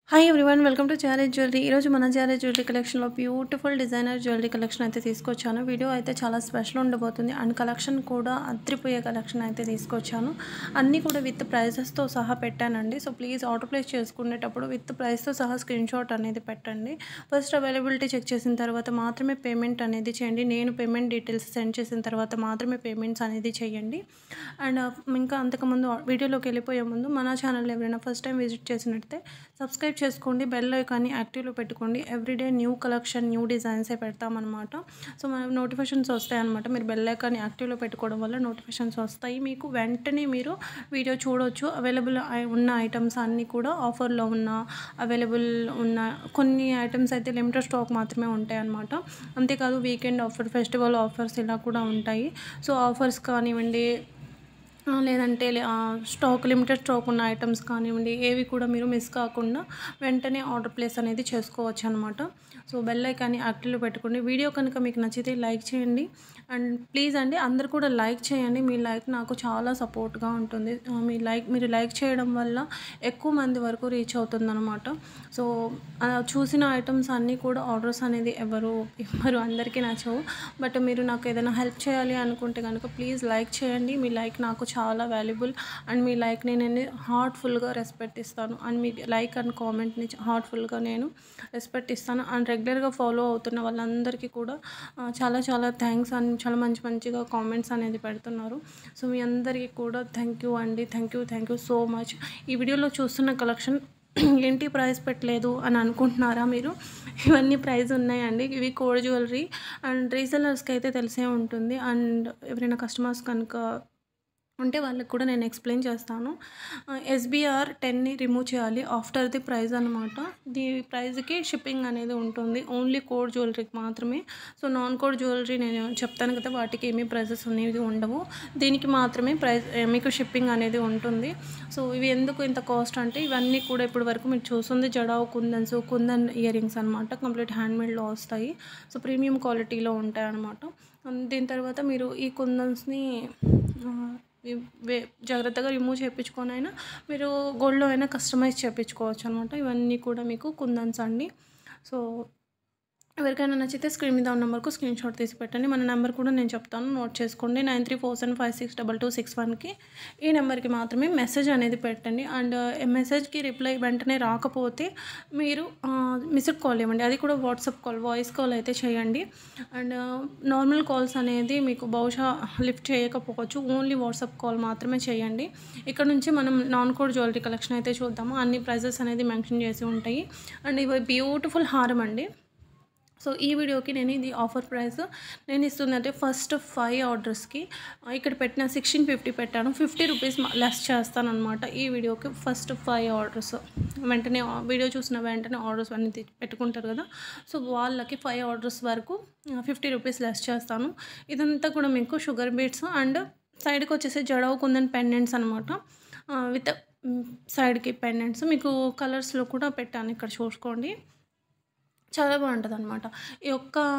Hi everyone welcome to Jarej jewellery. ఈరోజు మన Jarej jewellery కలెక్షన్లో బ్యూటిఫుల్ డిజైనర్ జ్యువెలరీ కలెక్షన్ అయితే తీసుకొచ్చాను. వీడియో అయితే చాలా స్పెషల్ ఉండబోతుంది అండ్ కలెక్షన్ కూడా అద్రిపోయే కలెక్షన్ అయితే తీసుకొచ్చాను. అన్నీ కూడా విత్ ప్రైజెస్తో సహా పెట్టానండి. సో ప్లీజ్ ఆర్డర్ ప్లేస్ చేసుకునేటప్పుడు విత్ ప్రైస్తో సహా స్క్రీన్ షాట్ అనేది పెట్టండి. ఫస్ట్ అవైలబిలిటీ చెక్ చేసిన తర్వాత మాత్రమే పేమెంట్ అనేది చేయండి. నేను పేమెంట్ డీటెయిల్స్ సెండ్ చేసిన తర్వాత మాత్రమే పేమెంట్స్ అనేది చేయండి. అండ్ ఇంకా అంతకుముందు వీడియోలోకి వెళ్ళిపోయే ముందు మన ఛానల్ ఎవరైనా ఫస్ట్ టైం విజిట్ చేసినట్టే సబ్స్క్రైబ్ చేసుకోండి, బెల్ ఐకాన్ని యాక్టివ్లో పెట్టుకోండి. ఎవ్రీడే న్యూ కలెక్షన్ న్యూ డిజైన్సే పెడతామన్నమాట. సో మన నోటిఫికేషన్స్ వస్తాయన్నమాట. మీరు బెల్ ఐకాన్ని యాక్టివ్లో పెట్టుకోవడం వల్ల నోటిఫికేషన్స్ వస్తాయి. మీకు వెంటనే మీరు వీడియో చూడవచ్చు. అవైలబుల్ ఉన్న ఐటమ్స్ అన్నీ కూడా ఆఫర్లో అవైలబుల్ ఉన్న కొన్ని ఐటమ్స్ అయితే లిమిటెడ్ స్టాక్ మాత్రమే ఉంటాయి అన్నమాట. అంతేకాదు వీకెండ్ ఆఫర్, ఫెస్టివల్ ఆఫర్స్ ఇలా కూడా ఉంటాయి. సో ఆఫర్స్ కానివ్వండి, లేదంటే స్టాక్ లిమిటెడ్ స్టాక్ ఉన్న ఐటమ్స్ కానివ్వండి, ఏవి కూడా మీరు మిస్ కాకుండా వెంటనే ఆర్డర్ ప్లేస్ అనేది చేసుకోవచ్చు అనమాట. సో బెల్ ఐకాన్ని యాక్టివ్లో పెట్టుకోండి. వీడియో కనుక మీకు నచ్చితే లైక్ చేయండి అండ్ ప్లీజ్ అండి అందరు కూడా లైక్ చేయండి. మీ లైక్ నాకు చాలా సపోర్ట్గా ఉంటుంది. మీరు లైక్ చేయడం వల్ల ఎక్కువ మంది వరకు రీచ్ అవుతుంది అనమాట. సో చూసిన ఐటమ్స్ అన్నీ కూడా ఆర్డర్స్ అనేది ఎవరు అందరికీ నచ్చవు. బట్ మీరు నాకు ఏదైనా హెల్ప్ చేయాలి అనుకుంటే కనుక ప్లీజ్ లైక్ చేయండి. మీ లైక్ నాకు చాలా వాల్యుబుల్ అండ్ మీ లైక్ని నేను హార్ట్ఫుల్గా రెస్పెక్ట్ ఇస్తాను. అండ్ మీ లైక్ అండ్ కామెంట్ని హార్ట్ఫుల్గా నేను రెస్పెక్ట్ ఇస్తాను. అండ్ రెగ్యులర్గా ఫాలో అవుతున్న వాళ్ళందరికీ కూడా చాలా చాలా థ్యాంక్స్ అండ్ చాలా మంచిగా కామెంట్స్ అనేది పెడుతున్నారు. సో మీ అందరికీ కూడా థ్యాంక్ యూ అండి. Thank you so much. ఈ వీడియోలో చూస్తున్న కలెక్షన్ ఏంటి ప్రైస్ పెట్టలేదు అని అనుకుంటున్నారా మీరు? ఇవన్నీ ప్రైస్ ఉన్నాయండి. ఇవి కోడ్ జ్యువెలరీ అండ్ రీసెలర్స్కి అయితే తెలిసే ఉంటుంది. అండ్ ఎవరైనా కస్టమర్స్ కనుక ఉంటే వాళ్ళకి కూడా నేను ఎక్స్ప్లెయిన్ చేస్తాను. SBR 10ని రిమూవ్ చేయాలి ఆఫ్టర్ ది ప్రైస్ అనమాట. ది ప్రైస్కి షిప్పింగ్ అనేది ఉంటుంది ఓన్లీ కోడ్ జ్యువెలరీకి మాత్రమే. సో నాన్ కోడ్ జ్యువెలరీ నేను చెప్తాను కదా, వాటికి ఏమీ ప్రైజెస్ అనేవి ఉండవు. దీనికి మాత్రమే మీకు షిప్పింగ్ అనేది ఉంటుంది. సో ఇవి ఎందుకు ఇంత కాస్ట్ అంటే, ఇవన్నీ కూడా ఇప్పటి వరకు మీరు చూస్తుంది జడావు కుందన్ ఇయర్ రింగ్స్ అనమాట. కంప్లీట్ హ్యాండ్మేడ్లో వస్తాయి. సో ప్రీమియం క్వాలిటీలో ఉంటాయి అనమాట. దీని తర్వాత మీరు ఈ కుందన్స్ని జాగ్రత్తగా రిమూవ్ చేయించుకొని అయినా మీరు గోల్డ్లో అయినా కస్టమైజ్ చేయించుకోవచ్చు అనమాట. ఇవన్నీ కూడా మీకు కుందన్స్ అండి. సో ఎవరికైనా నచ్చితే స్క్రీన్ మీద ఉన్న నెంబర్కు స్క్రీన్ షాట్ తీసి పెట్టండి. మన నెంబర్ కూడా నేను చెప్తాను, నోట్ చేసుకోండి. 9347562261. ఈ నెంబర్కి మాత్రమే మెసేజ్ అనేది పెట్టండి. అండ్ మెసేజ్కి రిప్లై వెంటనే రాకపోతే మీరు మిస్డ్ కాల్ ఇవ్వండి. అది కూడా వాట్సాప్ కాల్, వాయిస్ కాల్ అయితే చేయండి. అండ్ నార్మల్ కాల్స్ అనేది మీకు బహుశా లిఫ్ట్ చేయకపోవచ్చు. ఓన్లీ వాట్సాప్ కాల్ మాత్రమే చేయండి. ఇక్కడ నుంచి మనం నాన్ కోడ్ జ్యువెలరీ కలెక్షన్ అయితే చూద్దాము. అన్ని ప్రైజెస్ అనేది మెన్షన్ చేసి ఉంటాయి. అండ్ ఇవి బ్యూటిఫుల్ హారం అండి. సో ఈ వీడియోకి నేను ఇది ఆఫర్ ప్రైస్ నేను ఇస్తుందంటే ఫస్ట్ 5 ఆర్డర్స్కి ఇక్కడ పెట్టిన 1650 పెట్టాను. 50 రూపీస్ లెస్ చేస్తాను అనమాట. ఈ వీడియోకి ఫస్ట్ 5 ఆర్డర్స్ వెంటనే వీడియో చూసిన వెంటనే ఆర్డర్స్ అన్నీ పెట్టుకుంటారు కదా, సో వాళ్ళకి 5 ఆర్డర్స్ వరకు 50 రూపీస్ లెస్ చేస్తాను. ఇదంతా కూడా మీకు షుగర్ బీట్స్ అండ్ సైడ్కి వచ్చేసి జడావు కుందన్ పెండెంట్స్ అనమాట. విత్ సైడ్కి పెండెంట్స్ మీకు కలర్స్లో కూడా పెట్టాను, ఇక్కడ చూసుకోండి. చాలా బాగుంటుంది అనమాట. ఈ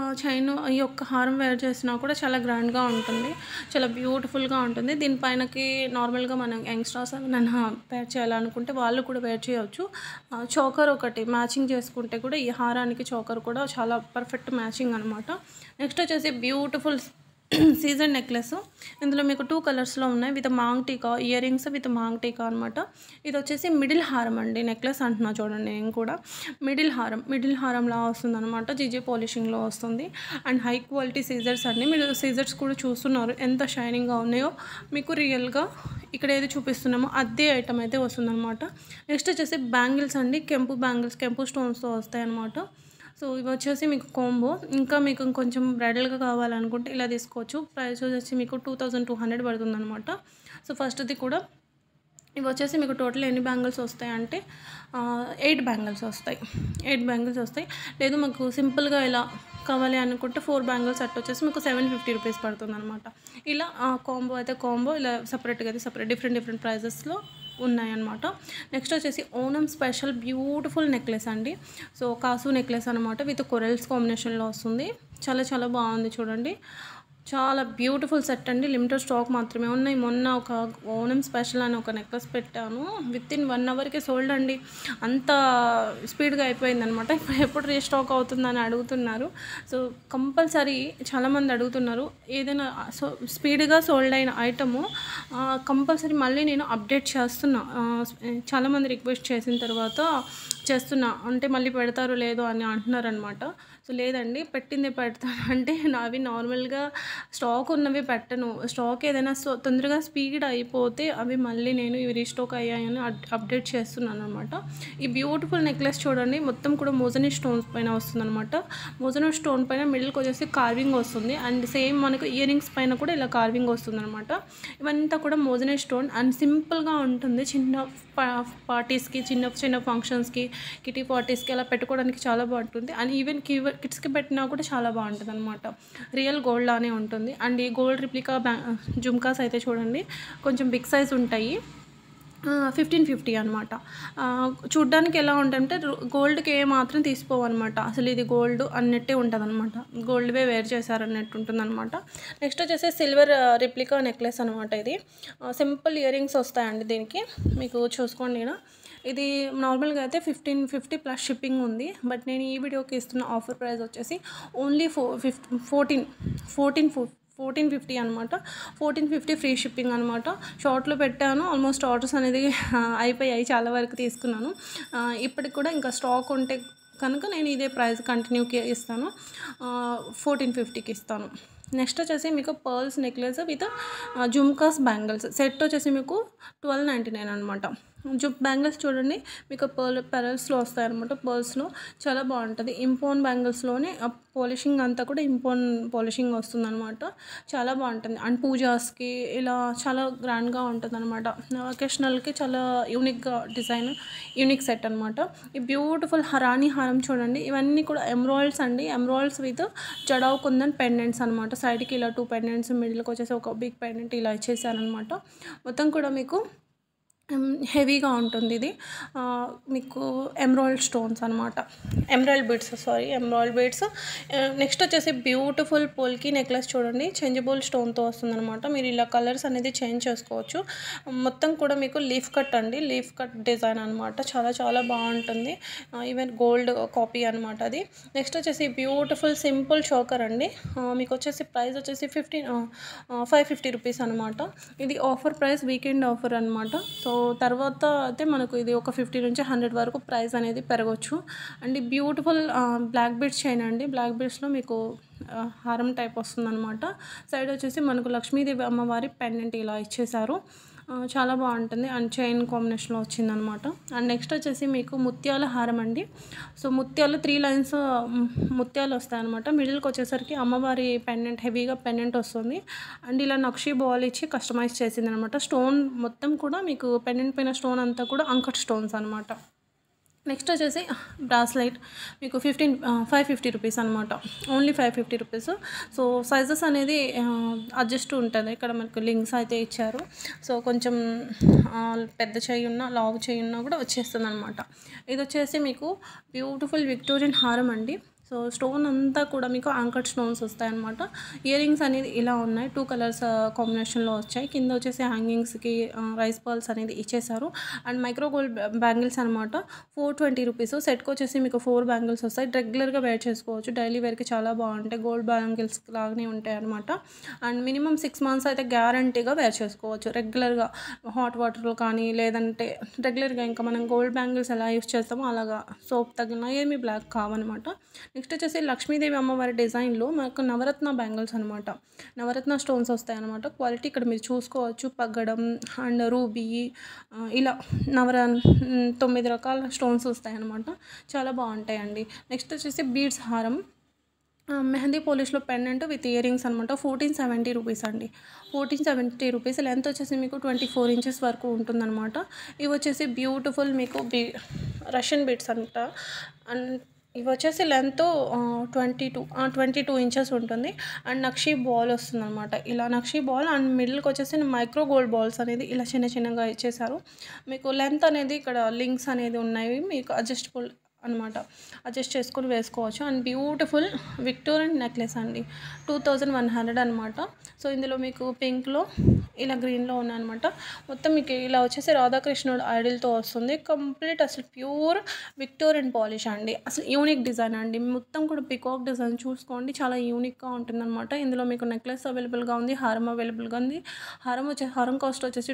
యొక్క హారం వేర్ చేసినా కూడా చాలా గ్రాండ్గా ఉంటుంది, చాలా బ్యూటిఫుల్గా ఉంటుంది. దీనిపైనకి నార్మల్గా మనం యంగ్స్టర్స్ నన్ను వేర్ చేయాలనుకుంటే వాళ్ళు కూడా వేర్ చేయవచ్చు. చోకర్ ఒకటి మ్యాచింగ్ చేసుకుంటే కూడా ఈ హారానికి చోకర్ కూడా చాలా పర్ఫెక్ట్ మ్యాచింగ్ అనమాట. నెక్స్ట్ వచ్చేసి బ్యూటిఫుల్ సీజన్ నెక్లెస్. ఇందులో మీకు 2 కలర్స్లో ఉన్నాయి. With maang tikka earrings with maang tikka అనమాట. ఇది వచ్చేసి మిడిల్ హారం అండి. నెక్లెస్ అంటున్నా చూడండి, నేను కూడా మిడిల్ హారంలా వస్తుంది అనమాట. జీజే పాలిషింగ్లో వస్తుంది. అండ్ హై క్వాలిటీ సీజర్స్ అండి. మీరు సీజర్స్ కూడా చూస్తున్నారు ఎంత షైనింగ్గా ఉన్నాయో. మీకు రియల్గా ఇక్కడ ఏది చూపిస్తున్నామో అదే ఐటమ్ అయితే వస్తుంది అనమాట. నెక్స్ట్ వచ్చేసి బ్యాంగిల్స్ అండి. కెంపు స్టోన్స్తో వస్తాయి అనమాట. సో ఇవి వచ్చేసి మీకు కాంబో. ఇంకా మీకు కొంచెం బ్రైడల్గా కావాలనుకుంటే ఇలా తీసుకోవచ్చు. ప్రైస్ వచ్చేసి మీకు 2200 పడుతుంది అనమాట. సో ఫస్ట్ది కూడా ఇవి వచ్చేసి మీకు టోటల్ ఎన్ని బ్యాంగిల్స్ వస్తాయి అంటే 8 బ్యాంగిల్స్ వస్తాయి. లేదు మాకు సింపుల్గా ఇలా కావాలి అనుకుంటే 4 బ్యాంగిల్స్ సెట్ వచ్చేసి మీకు 750 రూపీస్ పడుతుంది అనమాట. ఇలా కాంబో అయితే కాంబో, ఇలా సపరేట్గా అయితే డిఫరెంట్ ప్రైజెస్లో ఉన్నాయన్నమాట. నెక్స్ట్ వచ్చేసి ఓనం స్పెషల్ బ్యూటిఫుల్ నెక్లెస్ అండి. సో కాసు నెక్లెస్ అనమాట. విత్ కొరల్స్ కాంబినేషన్లో వస్తుంది. చాలా బాగుంది చూడండి. చాలా బ్యూటిఫుల్ సెట్ అండి. లిమిటెడ్ స్టాక్ మాత్రమే ఉన్నాయి. మొన్న ఒక ఓనం స్పెషల్ అని ఒక నెక్లెస్ పెట్టాను. వితిన్ 1 అవర్‌కే సోల్డ్ అండి. అంత స్పీడ్‌గా అయిపోయిందనమాట. ఎప్పుడు రీస్టాక్ అవుతుందని అడుగుతున్నారు. సో, కంపల్సరీ చాలామంది అడుగుతున్నారు. ఏదైనా స్పీడ్‌గా సోల్డ్ అయిన ఐటము కంపల్సరీ మళ్ళీ నేను అప్డేట్ చేస్తున్నా. చాలామంది రిక్వెస్ట్ చేసిన తర్వాత చేస్తున్నా. అంటే మళ్ళీ పెడతారో లేదో అని అంటున్నారనమాట. సో, లేదండి పెట్టిందే పెడతాను. అంటే నావి నార్మల్‌గా స్టాక్ ఉన్నవి పెట్టను. స్టాక్ ఏదైనా తొందరగా స్పీడ్ అయిపోతే అవి మళ్ళీ నేను ఇవి రీస్టాక్ అయ్యాయని అప్డేట్ చేస్తున్నాననమాట. ఈ బ్యూటిఫుల్ నెక్లెస్ చూడండి. మొత్తం కూడా మోజనీ స్టోన్స్ పైన వస్తుందనమాట. మోజనీ స్టోన్ పైన మిడిల్‌కి వచ్చేసి కార్వింగ్ వస్తుంది. అండ్ సేమ్ మనకు ఇయర్ రింగ్స్ పైన కూడా ఇలా కార్వింగ్ వస్తుందనమాట. ఇవంతా కూడా మోజనీ స్టోన్ అండ్ సింపుల్‌గా ఉంటుంది. చిన్న పార్టీస్‌కి, చిన్న చిన్న ఫంక్షన్స్‌కి, కిటీ పార్టీస్‌కి అలా పెట్టుకోవడానికి చాలా బాగుంటుంది. అండ్ ఈవెన్ కిడ్స్‌కి పెట్టినా కూడా చాలా బాగుంటుందనమాట. రియల్ గోల్డ్ లానే ఉంటుంది. అండ్ ఈ గోల్డ్ రిప్లికా జుమ్కాస్ అయితే చూడండి కొంచెం బిగ్ సైజ్ ఉంటాయి. 1550 అనమాట. చూడ్డానికి ఎలా ఉంటుందంటే గోల్డ్‌కి ఏమాత్రం తీసిపోవన్నమాట. అసలు ఇది గోల్డ్ అన్నట్టే ఉంటుందన్నమాట. గోల్డ్‌వే వేర్ చేశారన్నట్టు ఉంటుందన్నమాట. నెక్స్ట్ వచ్చేసి సిల్వర్ రిప్లికా నెక్లెస్ అనమాట. ఇది సింపుల్ ఇయర్ రింగ్స్ వస్తాయండి దీనికి. మీకు చూసుకోండి ఈడ. ఇది నార్మల్గా అయితే 1550 ప్లస్ షిప్పింగ్ ఉంది. బట్ నేను ఈ వీడియోకి ఇస్తున్న ఆఫర్ ప్రైస్ వచ్చేసి ఓన్లీ 1450 అనమాట. 1450 ఫ్రీ షిప్పింగ్ అనమాట. షార్ట్లో పెట్టాను. ఆల్మోస్ట్ ఆర్డర్స్ అనేది అయిపోయాయి. చాలా వరకు తీసుకున్నాను. ఇప్పటికి కూడా ఇంకా స్టాక్ ఉంటే కనుక నేను ఇదే ప్రైస్ కంటిన్యూకి ఇస్తాను. 1450కి ఇస్తాను. నెక్స్ట్ వచ్చేసి మీకు pearls necklace with jhumkas bangles set వచ్చేసి మీకు 1299 అనమాట. బ్యాంగిల్స్ చూడండి మీకు పెరల్స్లో వస్తాయన్నమాట. పర్ల్స్లో చాలా బాగుంటుంది. ఇంపోన్ బ్యాంగిల్స్లోనే పాలిషింగ్ అంతా కూడా ఇంపోన్ పాలిషింగ్ వస్తుందన్నమాట. చాలా బాగుంటుంది. అండ్ పూజాస్కి ఇలా చాలా గ్రాండ్గా ఉంటుంది అనమాట. అకేషనల్కి చాలా యూనిక్గా డిజైన్, యూనిక్ సెట్ అనమాట. ఈ బ్యూటిఫుల్ రాణి హారం చూడండి. ఇవన్నీ కూడా ఎమ్రాయిల్స్ అండి. Emeralds with jadau kundan pendants అనమాట. సైడ్కి ఇలా 2 పెండెంట్స్, మిడిల్కి వచ్చేసి ఒక బిగ్ పెండెంట్ ఇలా ఇచ్చేసారనమాట. మొత్తం కూడా మీకు హెవీగా ఉంటుంది. ఇది మీకు ఎమరాల్డ్ స్టోన్స్ అనమాట. Emerald beads. నెక్స్ట్ వచ్చేసి బ్యూటిఫుల్ పోల్కి నెక్లెస్ చూడండి. చేంజబుల్ స్టోన్తో వస్తుందన్నమాట. మీరు ఇలా కలర్స్ అనేది చేంజ్ చేసుకోవచ్చు. మొత్తం కూడా మీకు లీఫ్ కట్ అండి. లీఫ్ కట్ డిజైన్ అనమాట. చాలా చాలా బాగుంటుంది. ఈవెన్ గోల్డ్ కాపీ అనమాట అది. నెక్స్ట్ వచ్చేసి బ్యూటిఫుల్ సింపుల్ చోకర్ అండి. మీకు వచ్చేసి ప్రైస్ వచ్చేసి 550 రూపీస్ అనమాట. ఇది ఆఫర్ ప్రైస్, వీకెండ్ ఆఫర్ అనమాట. సో తర్వాత అయితే మనకు ఇది ఒక 50 నుంచి 100 వరకు ప్రైస్ అనేది పెరగవచ్చు. అండ్ ఈ బ్యూటిఫుల్ బ్లాక్ బీడ్స్ చైన్ అండి. బ్లాక్ బీడ్స్లో మీకు హారం టైప్ వస్తుందన్నమాట. సైడ్ వచ్చేసి మనకు లక్ష్మీదేవి అమ్మవారి పెండెంట్ ఇలా ఇచ్చేసారు. చాలా బాగుంటుంది. అండ్ చైన్ కాంబినేషన్లో వచ్చిందనమాట. అండ్ నెక్స్ట్ వచ్చేసి మీకు ముత్యాల హారం అండి. సో ముత్యాలు 3 లైన్స్ ముత్యాలు వస్తాయన్నమాట. మిడిల్కి వచ్చేసరికి అమ్మవారి పెండెంట్, హెవీగా పెండెంట్ వస్తుంది. అండ్ ఇలా నక్షి బాల్ ఇచ్చి కస్టమైజ్ చేసింది అనమాట. స్టోన్ మొత్తం కూడా మీకు పెండెంట్ పైన స్టోన్ అంతా కూడా అంకట్ స్టోన్స్ అనమాట. నెక్స్ట్ వచ్చేసి బ్రాస్లైట్ మీకు 550 రూపీస్ అనమాట. Only 550 rupees. సో సైజెస్ అనేది అడ్జస్ట్ ఉంటుంది. ఇక్కడ మనకు లింక్స్ అయితే ఇచ్చారు. సో కొంచెం పెద్ద చెయ్యి ఉన్నా, లావు చెయ్యి ఉన్నా కూడా వచ్చేస్తుంది అనమాట. ఇది వచ్చేసి మీకు బ్యూటిఫుల్ విక్టోరియన్ హారం అండి. సో స్టోన్ అంతా కూడా మీకు యాంకర్డ్ స్టోన్స్ వస్తాయన్నమాట. ఇయర్ రింగ్స్ అనేది ఇలా ఉన్నాయి. 2 కలర్స్ కాంబినేషన్లో వచ్చాయి. కింద వచ్చేసి హ్యాంగింగ్స్కి రైస్ పర్ల్స్ అనేది ఇచ్చేసారు. అండ్ మైక్రో గోల్డ్ బ్యాంగిల్స్ అనమాట. 420 రూపీస్. సెట్కి వచ్చేసి మీకు 4 బ్యాంగిల్స్ వస్తాయి. రెగ్యులర్గా వేర్ చేసుకోవచ్చు. డైలీ వేర్కి చాలా బాగుంటాయి. గోల్డ్ బ్యాంగిల్స్ లాగానే ఉంటాయి అనమాట. అండ్ మినిమం 6 మంత్స్ అయితే గ్యారంటీగా వేర్ చేసుకోవచ్చు. రెగ్యులర్గా హాట్ వాటర్లో కానీ, లేదంటే రెగ్యులర్గా ఇంకా మనం గోల్డ్ బ్యాంగిల్స్ ఎలా యూస్ చేస్తామో అలాగా సోప్ తగిన ఏమీ బ్లాక్ కావన్నమాట. నెక్స్ట్ వచ్చేసి లక్ష్మీదేవి అమ్మవారి డిజైన్లో మనకు నవరత్న బ్యాంగిల్స్ అనమాట. నవరత్న స్టోన్స్ వస్తాయన్నమాట. క్వాలిటీ ఇక్కడ మీరు చూసుకోవచ్చు. పగ్గడం అండ్ రూబీ ఇలా 9 రకాల స్టోన్స్ వస్తాయన్నమాట. చాలా బాగుంటాయండి. నెక్స్ట్ వచ్చేసి బీడ్స్ హారం, మెహందీ పోలిష్లో పెండెంట్ విత్ ఇయర్ రింగ్స్ అనమాట. 1470 రూపీస్ అండి. 1470 రూపీస్. లెంత్ వచ్చేసి మీకు 24 ఇంచెస్ వరకు ఉంటుందన్నమాట. ఇవి వచ్చేసి బ్యూటిఫుల్ మీకు రష్యన్ బీడ్స్ అంట. అండ్ ఇవి వచ్చేసి లెంత్ 22 ఇంచెస్ ఉంటుంది. అండ్ నక్షి బాల్ వస్తుంది అనమాట. ఇలా నక్షి బాల్ అండ్ మిడిల్కి వచ్చేసి మైక్రో గోల్డ్ బాల్స్ అనేది ఇలా చిన్న చిన్నగా ఇచ్చేసారు. మీకు లెంత్ అనేది ఇక్కడ లింక్స్ అనేది ఉన్నాయి. మీకు అనమాట. అడ్జస్ట్ చేసుకొని వేసుకోవచ్చు. అండ్ బ్యూటిఫుల్ విక్టోరియన్ నెక్లెస్ అండి. 2100 అనమాట. సో ఇందులో మీకు పింక్‌లో ఇలా గ్రీన్‌లో ఉన్నాయన్నమాట. మొత్తం మీకు ఇలా వచ్చేసి రాధాకృష్ణుడు ఐడిల్‌తో వస్తుంది. కంప్లీట్ అసలు ప్యూర్ విక్టోరియన్ పాలిష్ అండి. అసలు యూనిక్ డిజైన్ అండి. మొత్తం కూడా పికాక్ డిజైన్ చూసుకోండి. చాలా యూనిక్‌గా ఉంటుందన్నమాట. ఇందులో మీకు నెక్లెస్ అవైలబుల్‌గా ఉంది. హారం అవైలబుల్‌గా ఉంది. హారం కాస్ట్ వచ్చేసి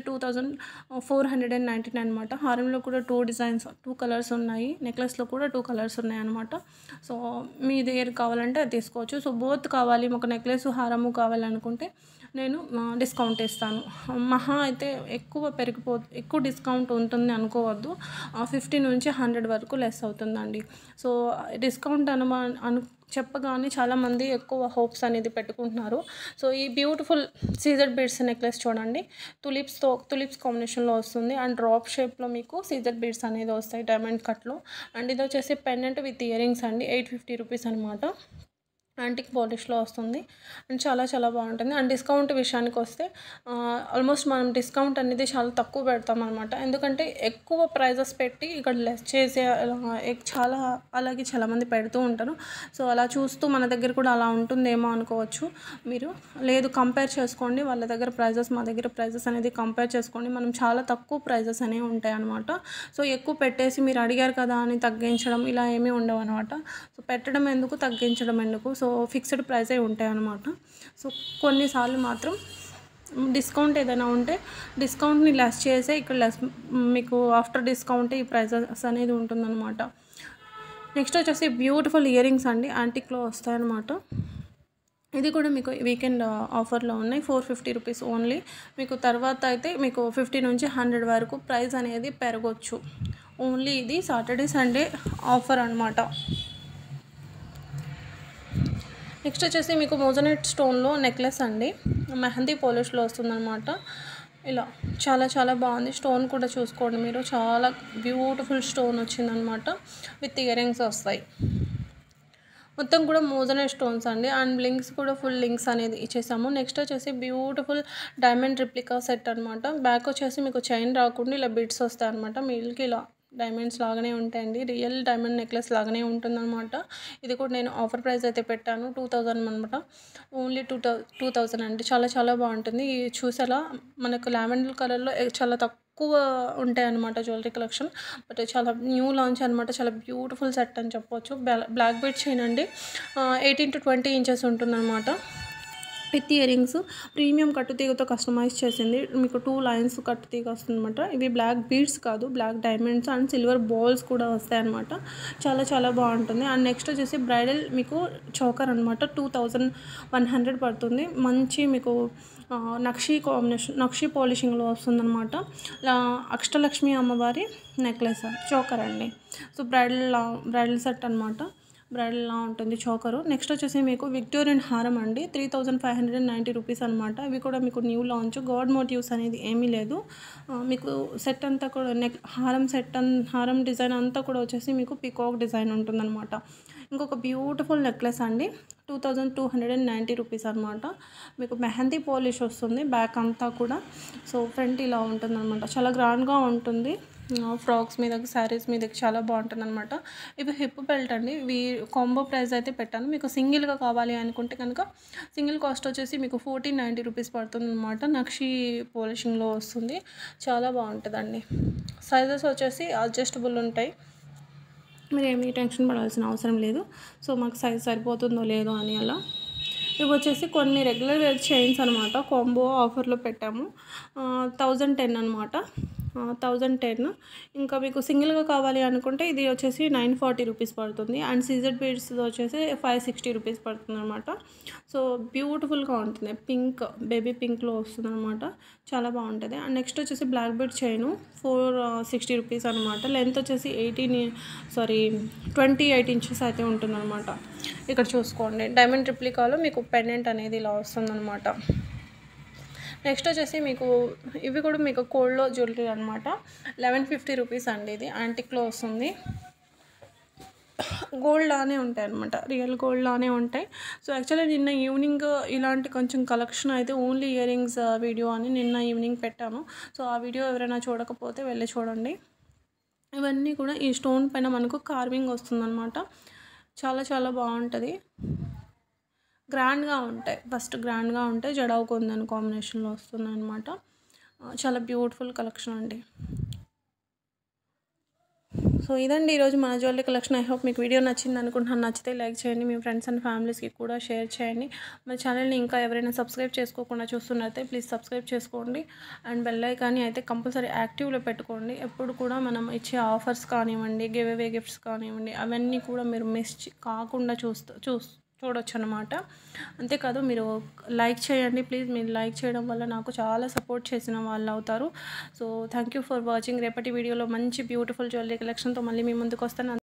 2499 అనమాట. హారంలో కూడా 2 కలర్స్ ఉన్నాయి. నెక్లెస్‌లో కూడా 2 కలర్స్ ఉన్నాయన్నమాట. సో మీది ఏది కావాలంటే అది తీసుకోవచ్చు. సో బోత్ కావాలి, ఒక నెక్లెస్ హారము కావాలనుకుంటే నేను డిస్కౌంట్ ఇస్తాను. మహా అయితే ఎక్కువ డిస్కౌంట్ ఉంటుంది అనుకోవద్దు. 50 నుంచి 100 వరకు లెస్ అవుతుందండి. సో డిస్కౌంట్ చెప్పగానే చాలామంది ఎక్కువ హోప్స్ అనేది పెట్టుకుంటున్నారు. సో ఈ బ్యూటిఫుల్ సీజర్ బీడ్స్ నెక్లెస్ చూడండి. తులిప్స్ కాంబినేషన్లో వస్తుంది. అండ్ డ్రాప్ షేప్లో మీకు సీజర్ బీడ్స్ అనేది వస్తాయి డైమండ్ కట్లో. అండ్ ఇది వచ్చేసి పెండెంట్ విత్ ఇయర్ రింగ్స్ అండి. 850 రూపీస్ అనమాట. యాంటిక్ పాలిష్లో వస్తుంది. అండ్ చాలా బాగుంటుంది. అండ్ డిస్కౌంట్ విషయానికి వస్తే ఆల్మోస్ట్ మనం డిస్కౌంట్ అనేది చాలా తక్కువ పెడతాం అనమాట. ఎందుకంటే ఎక్కువ ప్రైజెస్ పెట్టి ఇక్కడ లెస్ చేసే చాలామంది పెడుతూ ఉంటారు. సో అలా చూస్తూ మన దగ్గర కూడా అలా ఉంటుందేమో అనుకోవచ్చు మీరు. లేదు, కంపేర్ చేసుకోండి. వాళ్ళ దగ్గర ప్రైజెస్, మా దగ్గర ప్రైజెస్ అనేది కంపేర్ చేసుకోండి. మనం చాలా తక్కువ ప్రైజెస్ అనేవి ఉంటాయి అనమాట. సో ఎక్కువ పెట్టేసి మీరు అడిగారు కదా అని తగ్గించడం ఇలా ఏమీ ఉండవు అనమాట. సో పెట్టడం ఎందుకు, తగ్గించడం ఎందుకు. సో ఫిక్స్డ్ ప్రైసే ఉంటాయి అన్నమాట. సో కొన్నిసార్లు మాత్రం డిస్కౌంట్ ఏదైనా ఉంటే డిస్కౌంట్ని లెస్ చేసే ఇక్కడ మీకు ఆఫ్టర్ డిస్కౌంటే ఈ ప్రైజెస్ అనేది ఉంటుందన్నమాట. నెక్స్ట్ వచ్చేసి బ్యూటిఫుల్ ఇయర్ రింగ్స్ అండి. యాంటిక్లో వస్తాయన్నమాట. ఇది కూడా మీకు వీకెండ్ ఆఫర్లో ఉన్నాయి. 450 రూపీస్ ఓన్లీ. మీకు తర్వాత అయితే మీకు 50 నుంచి 100 వరకు ప్రైస్ అనేది పెరగవచ్చు. ఓన్లీ ఇది సాటర్డే సండే ఆఫర్ అనమాట. నెక్స్ట్ వచ్చేసి మీకు మోజనైట్ స్టోన్లో నెక్లెస్ అండి. మెహందీ పాలిష్లో వస్తుందన్నమాట. ఇలా చాలా బాగుంది. స్టోన్ కూడా చూసుకోండి మీరు. చాలా బ్యూటిఫుల్ స్టోన్ వచ్చిందనమాట. విత్ ఇయర్ రింగ్స్ వస్తాయి. మొత్తం కూడా మోజనైట్ స్టోన్స్ అండి. అండ్ లింక్స్ కూడా ఫుల్ లింక్స్ అనేది ఇచ్చేసాము. నెక్స్ట్ వచ్చేసి బ్యూటిఫుల్ డైమండ్ రిప్లికా సెట్ అనమాట. బ్యాక్ వచ్చేసి మీకు చైన్ రాకుండా ఇలా బిట్స్ వస్తాయి అనమాట. మిడిల్కి ఇలా డైమండ్స్ లాగానే ఉంటాయండి. రియల్ డైమండ్ నెక్లెస్ లాగానే ఉంటుందన్నమాట. ఇది కూడా నేను ఆఫర్ ప్రైస్ అయితే పెట్టాను. 2000 అనమాట. ఓన్లీ 2000 అండి. చాలా బాగుంటుంది. ఇది చూసేలా మనకు లావెండర్ కలర్లో చాలా తక్కువ ఉంటాయి అన్నమాట జ్యువెలరీ కలెక్షన్. బట్ చాలా న్యూ లాంచ్ అనమాట. చాలా బ్యూటిఫుల్ సెట్ అని చెప్పొచ్చు. బ్లాక్ బీడ్ చైన్ అండి. 18 to 20 ఇంచెస్ ఉంటుందన్నమాట. విత్ ఇయర్ రింగ్స్ ప్రీమియం కట్టుతీగతో కస్టమైజ్ చేసింది. మీకు 2 లైన్స్ కట్టుతీగ వస్తుందన్నమాట. ఇవి బ్లాక్ బీడ్స్ కాదు, black diamonds and silver balls కూడా వస్తాయన్నమాట. చాలా బాగుంటుంది. అండ్ నెక్స్ట్ వచ్చేసి బ్రైడల్ మీకు చోకర్ అనమాట. 2100 పడుతుంది. మంచి మీకు నక్షి పాలిషింగ్లో వస్తుందన్నమాట. అష్టలక్ష్మి అమ్మవారి నెక్లెస్ చోకర్ అండి. సో బ్రైడల్ సెట్ అనమాట. బ్రైడల్లా ఉంటుంది చోకరు. నెక్స్ట్ వచ్చేసి మీకు విక్టోరియన్ హారం అండి. 3590 రూపీస్ అనమాట. ఇవి కూడా మీకు న్యూ లాంచ్. గాడ్ మోటివ్స్ అనేది ఏమీ లేదు. మీకు సెట్ అంతా కూడా హారం డిజైన్ అంతా కూడా వచ్చేసి మీకు పికాక్ డిజైన్ ఉంటుందన్నమాట. ఇంకొక బ్యూటిఫుల్ నెక్లెస్ అండి. 2290 రూపీస్ అనమాట. మీకు మెహందీ పాలిష్ వస్తుంది బ్యాక్ అంతా కూడా. సో ఫ్రంట్ ఇలా ఉంటుందన్నమాట. చాలా గ్రాండ్గా ఉంటుంది. ఫ్రాక్స్ మీదకి, శారీస్ మీదకి చాలా బాగుంటుంది అనమాట. ఇవి హిప్ బెల్ట్ అండి. ఇవి కాంబో ప్రైస్ అయితే పెట్టాను. మీకు సింగిల్గా కావాలి అనుకుంటే కనుక సింగిల్ కాస్ట్ వచ్చేసి మీకు 1490 రూపీస్ పడుతుంది అనమాట. నక్షి పాలిషింగ్లో వస్తుంది. చాలా బాగుంటుందండి. సైజెస్ వచ్చేసి అడ్జస్టబుల్ ఉంటాయి. మీరు ఏమీ టెన్షన్ పడాల్సిన అవసరం లేదు. సో మాకు సైజ్ సరిపోతుందో లేదో అని అలా. ఇవి వచ్చేసి కొన్ని రెగ్యులర్ వేర్ చైన్స్ అనమాట. కాంబో ఆఫర్లో పెట్టాము. 1010 అనమాట. 1010. ఇంకా మీకు సింగిల్గా కావాలి అనుకుంటే ఇది వచ్చేసి 940 రూపీస్ పడుతుంది. అండ్ సీజెడ్ బీడ్స్ వచ్చేసి 560 రూపీస్ పడుతుంది అనమాట. సో బ్యూటిఫుల్గా ఉంటుంది. బేబీ పింక్లో వస్తుంది అనమాట. చాలా బాగుంటుంది. అండ్ నెక్స్ట్ వచ్చేసి బ్లాక్ బీడ్ చైను 460 రూపీస్ అనమాట. లెంత్ వచ్చేసి 28 ఇంచెస్ అయితే ఉంటుందన్నమాట. ఇక్కడ చూసుకోండి. డైమండ్ రిప్లికాలో మీకు పెండెంట్ అనేది ఇలా వస్తుందన్నమాట. నెక్స్ట్ వచ్చేసి మీకు ఇవి కూడా మీకు గోల్డ్లో జ్యువెలరీ అనమాట. 1150 రూపీస్ అండి. ఇది యాంటిక్లో వస్తుంది. గోల్డ్ లానే ఉంటాయి అనమాట. రియల్ గోల్డ్ లానే ఉంటాయి. సో యాక్చువల్లీ నిన్న ఈవినింగ్ ఇలాంటి కొంచెం కలెక్షన్ అయితే ఓన్లీ ఇయర్ రింగ్స్ వీడియో అని నిన్న ఈవినింగ్ పెట్టాను. సో ఆ వీడియో ఎవరైనా చూడకపోతే వెళ్ళి చూడండి. ఇవన్నీ కూడా ఈ స్టోన్ పైన మనకు కార్వింగ్ వస్తుందన్నమాట. చాలా చాలా బాగుంటుంది, గ్రాండ్గా ఉంటాయి. ఫస్ట్ గ్రాండ్గా ఉంటాయి, జడావు కొందని కాంబినేషన్లో వస్తుంది అనమాట. చాలా బ్యూటిఫుల్ కలెక్షన్ అండి. సో ఇదండి ఈరోజు మన జ్యువెలరీ కలెక్షన్. ఐ హోప్ మీకు వీడియో నచ్చింది అనుకుంటున్నాను. నచ్చితే లైక్ చేయండి, మీ ఫ్రెండ్స్ అండ్ ఫ్యామిలీస్కి కూడా షేర్ చేయండి. మన ఛానల్ని ఇంకా ఎవరైనా సబ్స్క్రైబ్ చేసుకోకుండా చూస్తున్నట్లయితే ప్లీజ్ సబ్స్క్రైబ్ చేసుకోండి. అండ్ బెల్ ఐకాన్ని అయితే కంపల్సరీ యాక్టివ్లో పెట్టుకోండి. ఎప్పుడు కూడా మనం ఇచ్చే ఆఫర్స్ కానివ్వండి, గివ్ అవే గిఫ్ట్స్ కానివ్వండి, అవన్నీ కూడా మీరు మిస్ కాకుండా చూడొచ్చు అనమాట. అంతేకాదు మీరు లైక్ చేయండి ప్లీజ్. మీరు లైక్ చేయడం వల్ల నాకు చాలా సపోర్ట్ చేసిన వాళ్ళు అవుతారు. So thank you for watching. రేపటి వీడియోలో మంచి బ్యూటిఫుల్ జ్యువెలరీ కలెక్షన్తో మళ్ళీ మీ ముందుకు వస్తాను.